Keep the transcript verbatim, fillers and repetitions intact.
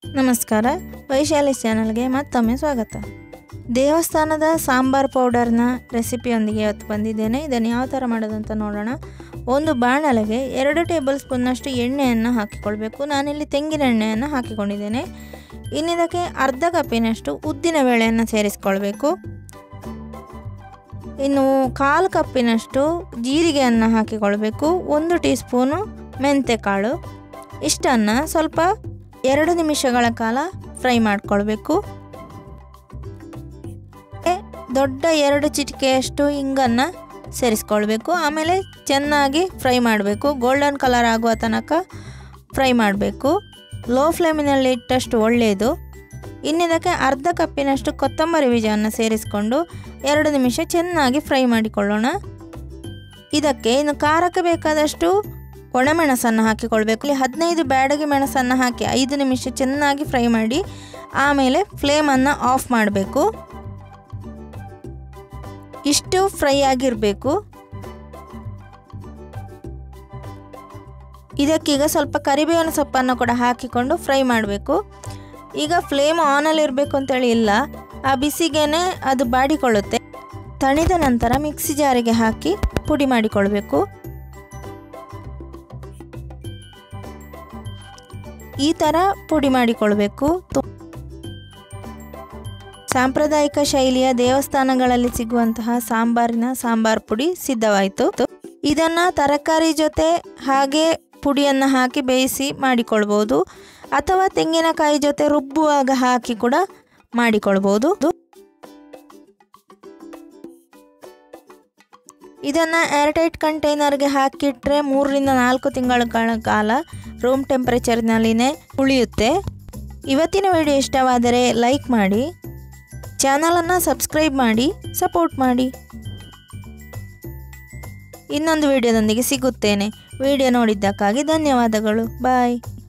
ನಮಸ್ಕಾರ, ವೈಶಾಲಿ ಚಾನಲ್ಗೆ ಮತ್ತೊಮ್ಮೆ ಸ್ವಾಗತ. ದೇವಸ್ಥಾನದ ಸಾಂಬಾರ್ ಪೌಡರ್ನ ರೆಸಿಪಿಯೊಂದಿಗೆ ಇವತ್ತು ಬಂದಿದ್ದೇನೆ. ಇದನ್ನು ಯಾವ ಥರ ಮಾಡೋದು ಅಂತ ನೋಡೋಣ. ಒಂದು ಬಾಣಲೆಗೆ ಎರಡು ಟೇಬಲ್ ಸ್ಪೂನ್ನಷ್ಟು ಎಣ್ಣೆಯನ್ನು ಹಾಕಿಕೊಳ್ಬೇಕು. ನಾನಿಲ್ಲಿ ತೆಂಗಿನ ಎಣ್ಣೆಯನ್ನು ಹಾಕಿಕೊಂಡಿದ್ದೇನೆ. ಇನ್ನಿದಕ್ಕೆ ಅರ್ಧ ಕಪ್ಪಿನಷ್ಟು ಉದ್ದಿನ ಬೇಳೆಯನ್ನು ಸೇರಿಸ್ಕೊಳ್ಬೇಕು. ಇನ್ನು ಕಾಲು ಕಪ್ಪಿನಷ್ಟು ಜೀರಿಗೆಯನ್ನು ಹಾಕಿಕೊಳ್ಬೇಕು. ಒಂದು ಟೀ ಸ್ಪೂನು ಮೆಂತೆಕಾಳು. ಇಷ್ಟನ್ನು ಸ್ವಲ್ಪ ಎರಡು ನಿಮಿಷಗಳ ಕಾಲ ಫ್ರೈ ಮಾಡಿಕೊಳ್ಬೇಕು. ದೊಡ್ಡ ಎರಡು ಚಿಟಿಕೆಯಷ್ಟು ಹಿಂಗನ್ನು ಸೇರಿಸ್ಕೊಳ್ಬೇಕು. ಆಮೇಲೆ ಚೆನ್ನಾಗಿ ಫ್ರೈ ಮಾಡಬೇಕು. ಗೋಲ್ಡನ್ ಕಲರ್ ಆಗುವ ತನಕ ಫ್ರೈ ಮಾಡಬೇಕು. ಲೋ ಫ್ಲೇಮಿನಲ್ಲಿ ಇಟ್ಟಷ್ಟು ಒಳ್ಳೆಯದು. ಇನ್ನಿದಕ್ಕೆ ಅರ್ಧ ಕಪ್ಪಿನಷ್ಟು ಕೊತ್ತಂಬರಿ ಬೀಜವನ್ನು ಸೇರಿಸಿಕೊಂಡು ಎರಡು ನಿಮಿಷ ಚೆನ್ನಾಗಿ ಫ್ರೈ ಮಾಡಿಕೊಳ್ಳೋಣ. ಇದಕ್ಕೆ ಇನ್ನು ಖಾರಕ್ಕೆ ಬೇಕಾದಷ್ಟು ಒಣಮೆಣಸನ್ನು ಹಾಕಿಕೊಳ್ಬೇಕು. ಇಲ್ಲಿ ಹದಿನೈದು ಬ್ಯಾಡಗಿ ಮೆಣಸನ್ನು ಹಾಕಿ ಐದು ನಿಮಿಷ ಚೆನ್ನಾಗಿ ಫ್ರೈ ಮಾಡಿ ಆಮೇಲೆ ಫ್ಲೇಮನ್ನು ಆಫ್ ಮಾಡಬೇಕು. ಇಷ್ಟು ಫ್ರೈ ಆಗಿರಬೇಕು. ಇದಕ್ಕೀಗ ಸ್ವಲ್ಪ ಕರಿಬೇವಿನ ಸೊಪ್ಪನ್ನು ಕೂಡ ಹಾಕಿಕೊಂಡು ಫ್ರೈ ಮಾಡಬೇಕು. ಈಗ ಫ್ಲೇಮ್ ಆನಲ್ಲಿ ಇರಬೇಕು ಅಂತೇಳಿ ಇಲ್ಲ, ಆ ಬಿಸಿಗೇನೆ ಅದು ಬಾಡಿಕೊಳ್ಳುತ್ತೆ. ತಣಿದ ನಂತರ ಮಿಕ್ಸಿ ಜಾರಿಗೆ ಹಾಕಿ ಪುಡಿ ಮಾಡಿಕೊಳ್ಬೇಕು. ಈ ಥರ ಪುಡಿ ಮಾಡಿಕೊಳ್ಬೇಕು. ಸಾಂಪ್ರದಾಯಿಕ ಶೈಲಿಯ ದೇವಸ್ಥಾನಗಳಲ್ಲಿ ಸಿಗುವಂತಹ ಸಾಂಬಾರಿನ ಸಾಂಬಾರ್ ಪುಡಿ ಸಿದ್ಧವಾಯಿತು. ಇದನ್ನು ತರಕಾರಿ ಜೊತೆ ಹಾಗೆ ಪುಡಿಯನ್ನು ಹಾಕಿ ಬೇಯಿಸಿ ಮಾಡಿಕೊಳ್ಬೋದು, ಅಥವಾ ತೆಂಗಿನಕಾಯಿ ಜೊತೆ ರುಬ್ಬುವಾಗ ಹಾಕಿ ಕೂಡ ಮಾಡಿಕೊಳ್ಬೋದು. ಇದನ್ನು ಏರ್ಟೈಟ್ ಕಂಟೈನರ್ಗೆ ಹಾಕಿಟ್ರೆ ಮೂರರಿಂದ ನಾಲ್ಕು ತಿಂಗಳ ಕಾಲ ರೂಮ್ ಟೆಂಪರೇಚರ್ನಲ್ಲಿನೇ ಉಳಿಯುತ್ತೆ. ಇವತ್ತಿನ ವಿಡಿಯೋ ಇಷ್ಟವಾದರೆ ಲೈಕ್ ಮಾಡಿ, ಚಾನಲನ್ನು ಸಬ್ಸ್ಕ್ರೈಬ್ ಮಾಡಿ, ಸಪೋರ್ಟ್ ಮಾಡಿ. ಇನ್ನೊಂದು ವಿಡಿಯೋದೊಂದಿಗೆ ಸಿಗುತ್ತೇನೆ. ವಿಡಿಯೋ ನೋಡಿದ್ದಕ್ಕಾಗಿ ಧನ್ಯವಾದಗಳು. ಬಾಯ್.